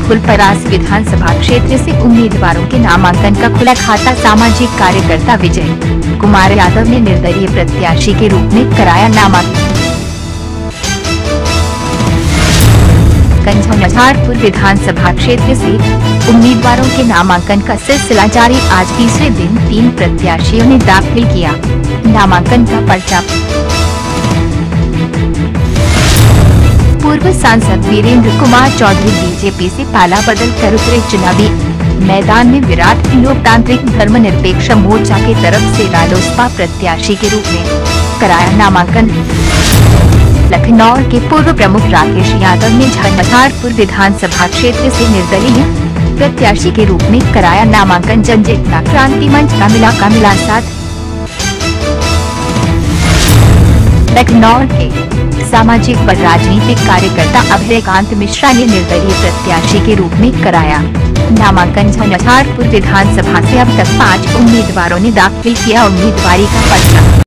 फुलपरास विधानसभा क्षेत्र से उम्मीदवारों के नामांकन का खुला खाता। सामाजिक कार्यकर्ता विजय कुमार यादव ने निर्दलीय प्रत्याशी के रूप में कराया नामांकन। झंझारपुर विधानसभा क्षेत्र से उम्मीदवारों के नामांकन का सिलसिला जारी। आज तीसरे दिन 3 प्रत्याशियों ने दाखिल किया नामांकन का पर्चा। पूर्व सांसद वीरेंद्र कुमार चौधरी बीजेपी से पाला बदल कर उतरे चुनावी मैदान में। विराट लोकतांत्रिक धर्मनिरपेक्ष मोर्चा की तरफ से रालोसपा प्रत्याशी के रूप में कराया नामांकन। लखनऊ के पूर्व प्रमुख राकेश यादव ने झंझारपुर विधानसभा क्षेत्र से निर्दलीय प्रत्याशी के रूप में कराया नामांकन। जनचेतना क्रांति मंच का मिला साथ। लखनऊ के सामाजिक व राजनीतिक कार्यकर्ता अभयकांत मिश्रा ने निर्दलीय प्रत्याशी के रूप में कराया नामांकन। झंझारपुर विधानसभा से अब तक 5 उम्मीदवारों ने दाखिल किया उम्मीदवारी का पर्चा।